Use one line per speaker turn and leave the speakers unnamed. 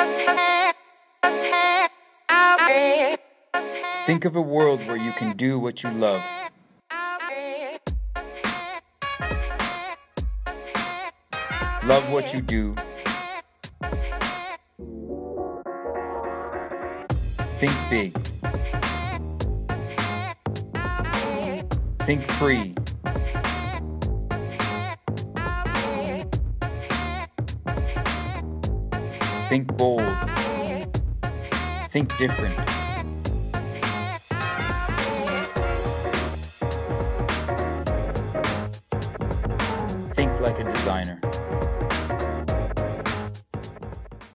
Think of a world where you can do what you love. Love what you do. Think big. Think free. Think bold. Think different. Think like a designer.